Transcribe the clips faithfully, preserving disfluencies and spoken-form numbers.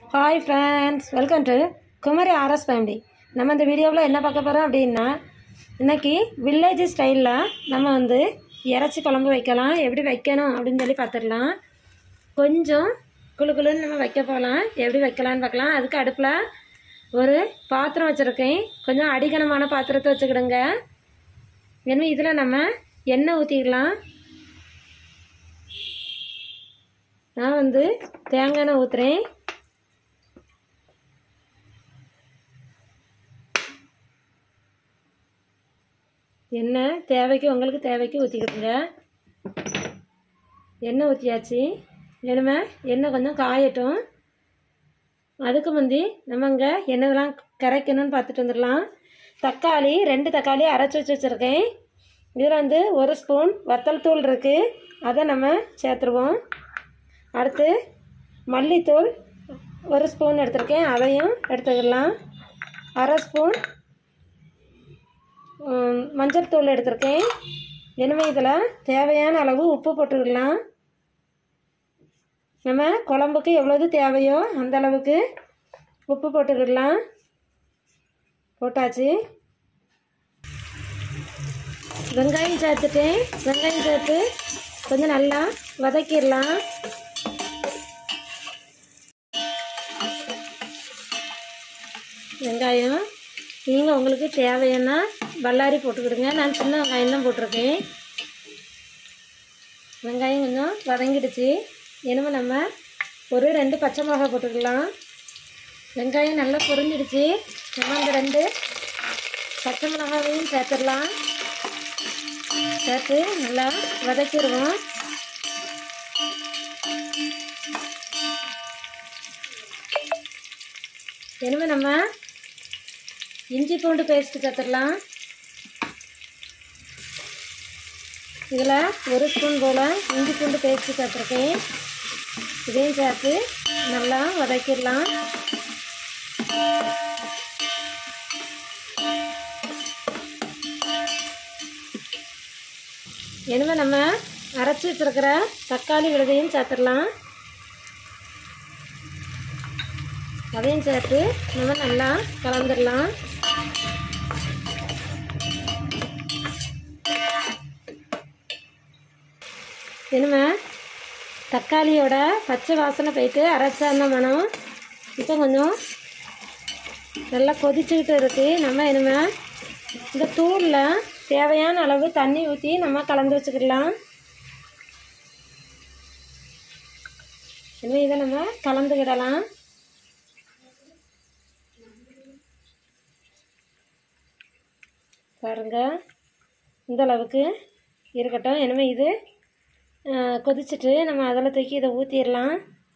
Hi friends, welcome to Kumari RS family. நம்ம இந்த வீடியோவில் என்ன பார்க்க போகிறோம் அப்படின்னா, இன்றைக்கி வில்லேஜ் ஸ்டைலில் நம்ம வந்து இறைச்சி குழம்பு வைக்கலாம். எப்படி வைக்கணும் அப்படின்னு சொல்லி பார்த்துடலாம். கொஞ்சம் குழு குழுன்னு நம்ம வைக்க போகலாம். எப்படி வைக்கலான்னு பார்க்கலாம். அதுக்கு அடுப்பில் ஒரு பாத்திரம் வச்சுருக்கேன். கொஞ்சம் அடிகனமான பாத்திரத்தை வச்சுக்கிடுங்க. ஏன்னா இதில் நம்ம எண்ணெய் ஊற்றிக்கலாம். நான் வந்து தேங்காய் எண்ணெய் ஊற்றுறேன். எண்ணெய் தேவைக்கு உங்களுக்கு தேவைக்கு ஊற்றிக்கிடுங்க. எண்ணெய் ஊற்றியாச்சு. வேணுமே எண்ணெய் கொஞ்சம் காயட்டும். அதுக்கு முந்தி நம்ம இங்கே எண்ணெய்லாம் கரைக்கணும்னு பார்த்துட்டு வந்துடலாம். தக்காளி ரெண்டு தக்காளி அரைச்சி வச்சு வச்சுருக்கேன். இதில் வந்து ஒரு ஸ்பூன் வத்தல் தூள் இருக்குது, அதை நம்ம சேர்த்துருவோம். அடுத்து மல்லித்தூள் ஒரு ஸ்பூன் எடுத்துருக்கேன், அதையும் எடுத்துக்கலாம். அரை ஸ்பூன் மஞ்சள் தூள் எடுத்துருக்கேன். எனவே இதில் தேவையான அளவு உப்பு போட்டுக்கலாம். நம்ம குழம்புக்கு எவ்வளவு தேவையோ அந்த அளவுக்கு உப்பு போட்டுக்கிடலாம். போட்டாச்சு. வெங்காயம் சேர்த்துட்டேன். வெங்காயம் சேர்த்து கொஞ்சம் நல்லா வதக்கிடலாம். வெங்காயம் நீங்கள் உங்களுக்கு தேவைன்னா பல்லாரி போட்டுக்கிடுங்க. நான் சின்ன வெங்காயம் தான் போட்டிருக்கேன். வெங்காயம் கொஞ்சம் வதங்கிடுச்சு. இனிமே நம்ம ஒரு ரெண்டு பச்சை மிளகாய் போட்டுக்கலாம். வெங்காயம் நல்லா பொரிஞ்சிடுச்சு. நம்ம இந்த ரெண்டு பச்சை மிளகாவையும் சேர்த்துடலாம். சேர்த்து நல்லா வதக்கிடுவோம். இனிமே நம்ம இஞ்சி பூண்டு பேஸ்ட்டு சேர்த்துடலாம். இதில் ஒரு ஸ்பூன் போல் இஞ்சி பூண்டு பேஸ்ட்டு சேர்த்துருக்கேன். இதையும் சேர்த்து நல்லா வதக்கிடலாம். இனிமேல் நம்ம அரைச்சி வச்சுருக்கிற தக்காளி விழுதையும் சேர்த்துடலாம். அதையும் சேர்த்து நம்ம நல்லா கலந்துடலாம். இனிமேல் தக்காளியோட பச்சை வாசனை போயிட்டு அரைச்ச அந்த மனம் இப்போ கொஞ்சம் நல்லா கொதிச்சுக்கிட்டு இருக்குது. நம்ம இனிமேல் இந்த தூளில் தேவையான அளவு தண்ணி ஊற்றி நம்ம கலந்து வச்சுக்கிடலாம். இனிமேல் இதை நம்ம கலந்துக்கிடலாம். பாருங்க, இந்த அளவுக்கு இருக்கட்டும். இனிமேல் இது கொதிச்சுட்டு நம்ம அதில் தூக்கி இதை ஊற்றிடலாம்.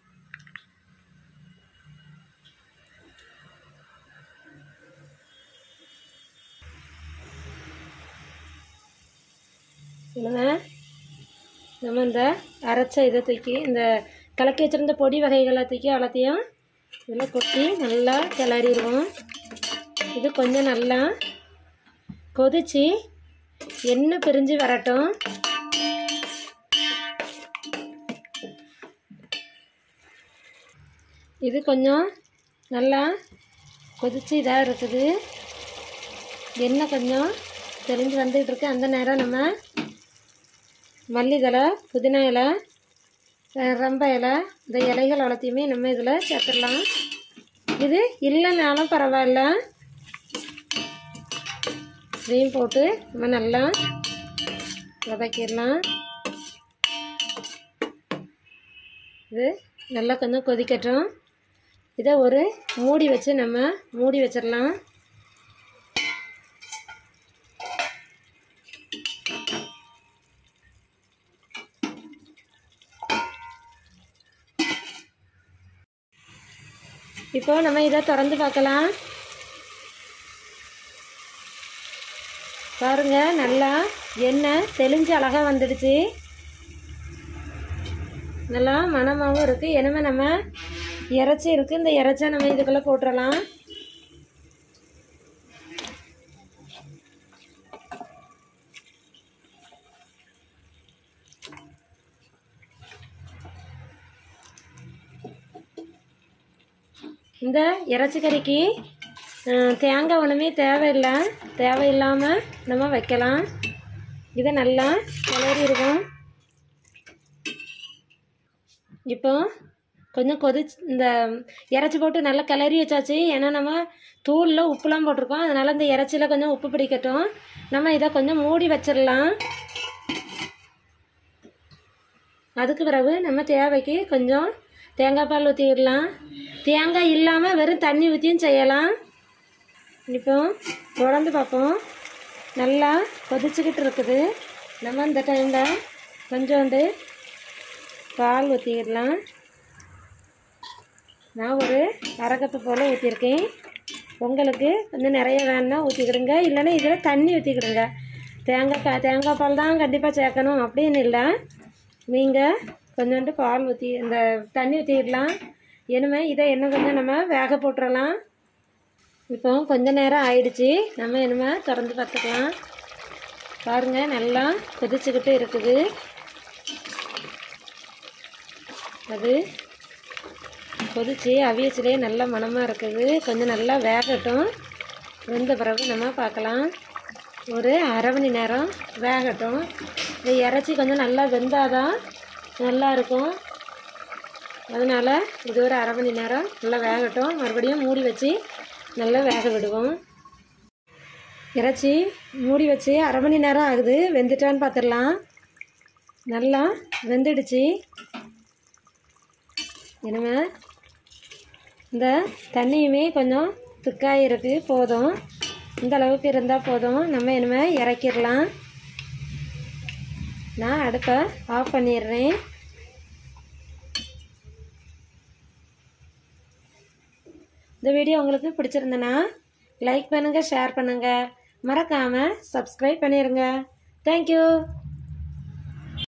இனிமேல் நம்ம இந்த அரைச்ச இதை தூக்கி இந்த கலக்கி வச்சுருந்த பொடி வகைகளை தூக்கி எல்லாத்தையும் இதில் கொட்டி நல்லா கிளறிடுவோம். இது கொஞ்சம் நல்லா கொதிச்சு எண்ணெய் பிரிஞ்சு வரட்டும். இது கொஞ்சம் நல்லா கொதிச்சு இதாக இருக்குது. எண்ணெய் கொஞ்சம் தெரிஞ்சு வந்துகிட்டு இருக்கு. அந்த நேரம் நம்ம மல்லி இலை, புதினா இலை, ரம்ப இலை, இந்த இலைகள் எல்லாத்தையுமே நம்ம இதில் சேர்த்துடலாம். இது இல்லைனாலும் பரவாயில்ல, இதையும் போட்டு நம்ம நல்லா வதக்கிடலாம். இது நல்லா கொஞ்சம் கொதிக்கட்டும். இதை ஒரு மூடி வச்சு நம்ம மூடி வச்சிடலாம். இப்போ நம்ம இதை திறந்து பார்க்கலாம். பாருங்க, நல்லா எண்ணெய் தெளிஞ்சு அழகாக வந்துடுச்சு. நல்லா மணமாகவும் இருக்குது. இனிமேல் நம்ம இறைச்சி இருக்குது, இந்த இறைச்சை நம்ம இதுக்குள்ளே போட்டுடலாம். இந்த இறைச்சி கறிக்கு தேங்காய் ஒன்றுமே தேவையில்லை, தேவையில்லாமல் நம்ம வைக்கலாம். இதை நல்லா கிளறி இருக்கும். இப்போ கொஞ்சம் கொதிச்சு இந்த இறைச்சி போட்டு நல்லா கிளறி வச்சாச்சு. ஏன்னா நம்ம தூளில் உப்புலாம் போட்டிருக்கோம், அதனால் இந்த இறைச்சியில் கொஞ்சம் உப்பு பிடிக்கட்டும். நம்ம இதை கொஞ்சம் மூடி வச்சிடலாம். அதுக்கு பிறகு நம்ம தேவைக்கு கொஞ்சம் தேங்காய் பால் ஊற்றிக்கிடலாம். தேங்காய் இல்லாமல் வெறும் தண்ணி ஊற்றியும் செய்யலாம். இப்போ தொடர்ந்து பார்ப்போம். நல்லா கொதிச்சுக்கிட்டு இருக்குது. நம்ம இந்த டைமில் கொஞ்சோண்டு பால் ஊற்றிக்கிடலாம். நான் ஒரு அரை கப்பு போல் ஊற்றிருக்கேன். உங்களுக்கு கொஞ்சம் நிறைய வேணுன்னா ஊற்றிக்கிடுங்க, இல்லைன்னா இதில் தண்ணி ஊற்றிக்கிடுங்க. தேங்காய் தேங்காய் பால் தான் கண்டிப்பாக சேர்க்கணும் அப்படின்னு இல்லை. நீங்கள் கொஞ்சோண்டு பால் ஊற்றி இந்த தண்ணி ஊற்றிக்கிடலாம். இனிமே இதை இன்னும் கொஞ்சம் நம்ம வேக போட்டுடலாம். இப்போ கொஞ்சம் நேரம் ஆயிடுச்சு. நம்ம இனிமே திறந்து பார்த்துக்கலாம். பாருங்கள், நல்லா கொதிச்சுக்கிட்டு இருக்குது. அது கொதிச்சு அவியச்சிலே நல்ல மணமாக இருக்குது. கொஞ்சம் நல்லா வேகட்டும். வெந்த பிறகு நம்ம பார்க்கலாம். ஒரு அரை மணி நேரம் வேகட்டும். இந்த இறைச்சி கொஞ்சம் நல்லா வெந்தாதான் நல்லா இருக்கும். அதனால் இது ஒரு அரை மணி நேரம் நல்லா வேகட்டும். மறுபடியும் மூடி வச்சு நல்லா வேக விடுவோம். இறைச்சி மூடி வச்சு அரை மணி நேரம் ஆகுது. வெந்துட்டான்னு பார்த்துடலாம். நல்லா வெந்துடுச்சு. இனிமே இந்த தண்ணியுமே கொஞ்சம் திக்காக இருக்குது, போதும். இந்த அளவுக்கு இருந்தால் போதும். நம்ம இனிமேல் இறக்கிடலாம். நான் அடுப்பை ஆஃப் பண்ணிடுறேன். இந்த வீடியோ உங்களுக்கு பிடிச்சிருந்தனா லைக் பண்ணுங்கள், ஷேர் பண்ணுங்கள், மறக்காமல் சப்ஸ்கிரைப் பண்ணிடுங்க. தேங்க்யூ.